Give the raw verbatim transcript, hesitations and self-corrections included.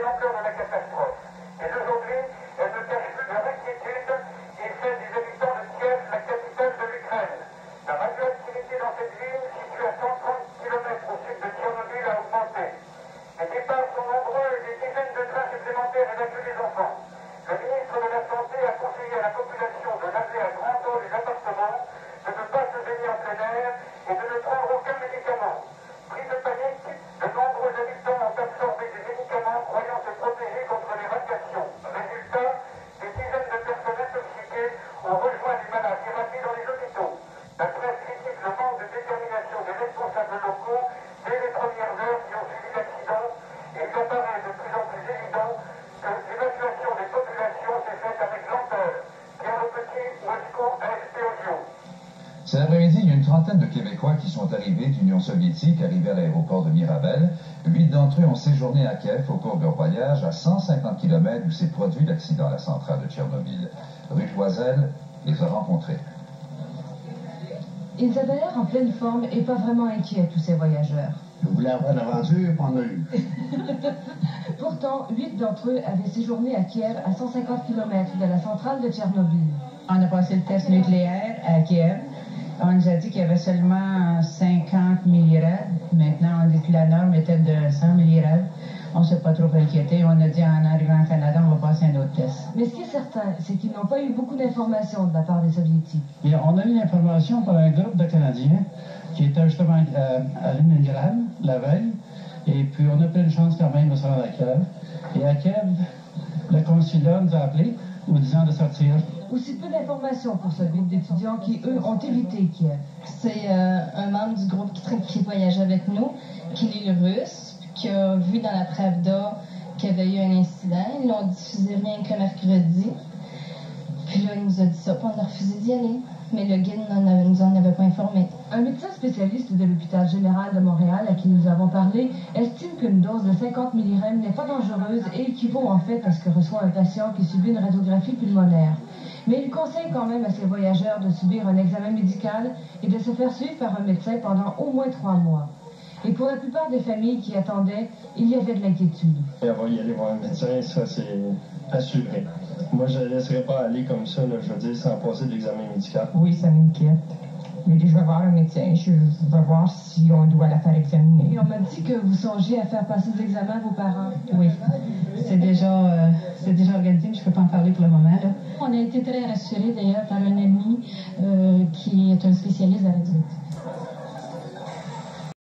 l'ampleur de la catastrophe. Et aujourd'hui, elle ne cache plus leur inquiétude et celle des habitants de Kiev, la capitale de l'Ukraine. La radioactivité dans cette ville, située à cent trente kilomètres au sud de Tchernobyl, a augmenté. Les départs sont nombreux et des dizaines de trains supplémentaires évacuent les enfants. Le ministre de la Santé a conseillé à la population de laver à grande eau les appartements, de ne pas se baigner en plein air et de ne prendre aucun médicament. Pris de panique, de nombreux habitants ont absorbé des médicaments croyant se protéger contre les radiations. Résultat, des dizaines de personnes intoxiquées ont rejoint les malades irradiés dans les hôpitaux. La presse critique le manque de détermination des responsables locaux dès les premières heures qui ont suivi l'accident et il apparaît de plus en plus évident que l'évacuation des populations s'est faite avec lenteur. Pierre Le Petit, Moscou, A F P Audio. Cet après-midi, il y a une trentaine de Québécois qui sont arrivés d'Union soviétique, arrivés à l'aéroport de Mirabel. Huit d'entre eux ont séjourné à Kiev au cours de leur voyage à cent cinquante kilomètres où s'est produit l'accident à la centrale de Tchernobyl. Ruth Loisel les a rencontrés. Ils avaient l'air en pleine forme et pas vraiment inquiets, tous ces voyageurs. Vous voulez avoir l'aventure, on a eu. Pourtant, huit d'entre eux avaient séjourné à Kiev à cent cinquante kilomètres de la centrale de Tchernobyl. On a passé le test nucléaire à Kiev. On nous a dit qu'il y avait seulement cinquante millirad. Maintenant, on dit que la norme était de cent millirad. On ne s'est pas trop inquiété. On a dit en arrivant au Canada, on va passer un autre test. Mais ce qui est certain, c'est qu'ils n'ont pas eu beaucoup d'informations de la part des Soviétiques. Et on a eu l'information par un groupe de Canadiens qui était justement à, à Leningrad la veille. Et puis on a pris une chance quand même de se rendre à Kiev. Et à Kiev, le consulat nous a appelés, nous disant de sortir. Aussi peu d'informations pour ce groupe d'étudiants qui, eux, ont évité Kiev. C'est euh, un membre du groupe qui, qui voyage avec nous, qui est russe, qui a vu dans la Pravda qu'il y avait eu un incident. Ils l'ont diffusé rien que mercredi. Puis là, il nous a dit ça, puis on a refusé d'y aller. Mais le guide ne nous en avait pas informé. Un médecin spécialiste de l'hôpital général de Montréal à qui nous avons parlé estime qu'une dose de cinquante milligrammes n'est pas dangereuse et équivaut en fait à ce que reçoit un patient qui subit une radiographie pulmonaire. Mais il conseille quand même à ses voyageurs de subir un examen médical et de se faire suivre par un médecin pendant au moins trois mois. Et pour la plupart des familles qui attendaient, il y avait de l'inquiétude. Et avoir y aller voir un médecin, ça c'est assuré. Moi, je ne laisserai pas aller comme ça, là, je veux dire, sans passer de l'examen médical. Oui, ça m'inquiète. Mais je vais voir un médecin, je vais voir si on doit la faire examiner. Et on m'a dit que vous songiez à faire passer des examens à vos parents. Oui, c'est déjà, euh, c'est déjà organisé, mais je ne peux pas en parler pour le moment. Là. On a été très rassurés d'ailleurs par un ami euh, qui est un spécialiste de la radio.